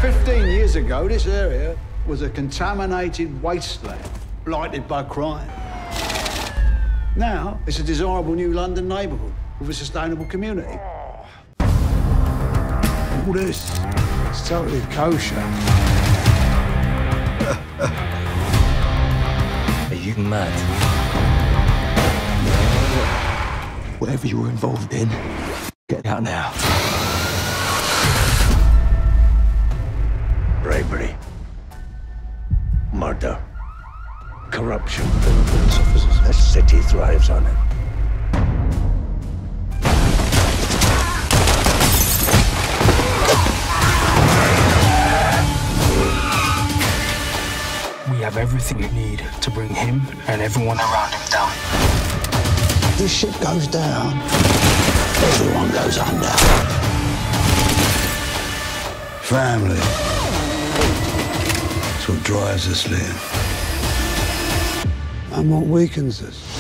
15 years ago, this area was a contaminated wasteland, blighted by crime. Now, it's a desirable new London neighbourhood with a sustainable community. All this is totally kosher. Are you mad? Whatever you were involved in, get out now. Bribery, murder, corruption within the police officers. This city thrives on it. We have everything we need to bring him and everyone around him down. If this shit goes down, everyone goes under. Family. That's what drives us, Liam. And what weakens us.